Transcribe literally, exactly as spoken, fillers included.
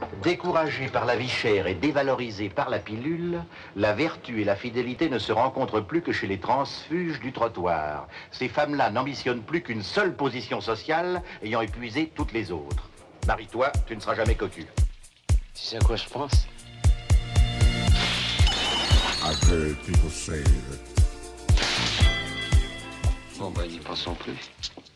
Découragées par la vie chère et dévalorisées par la pilule, la vertu et la fidélité ne se rencontrent plus que chez les transfuges du trottoir. Ces femmes-là n'ambitionnent plus qu'une seule position sociale, ayant épuisé toutes les autres. Marie-toi, tu ne seras jamais cocu. Tu sais à quoi je pense? I've heard people say that... Bon, bah, n'y pensons plus.